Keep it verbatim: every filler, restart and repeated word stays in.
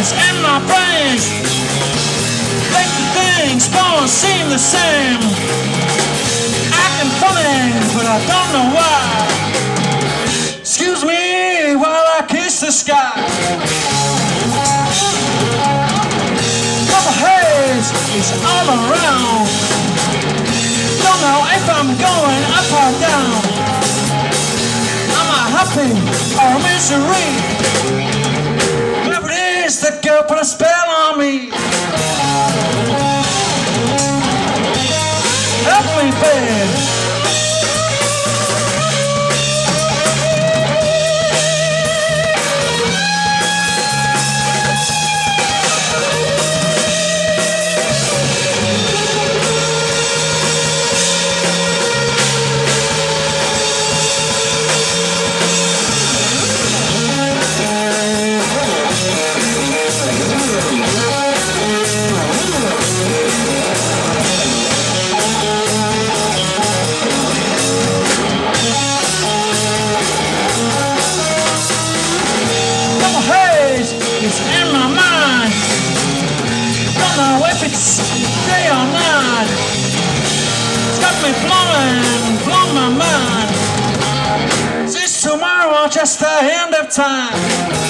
is in my brain. Make the things don't seem the same. Acting funny, but I don't know why. Excuse me while I kiss the sky. Purple haze is all around. Don't know if I'm going up or down. Am I happy or misery? Whoever it is, that girl put a spell on me. Help me, babe. It's in my mind. Don't know if it's day or night. It's got me blowing, blowing my mind. Is this tomorrow or just the end of time?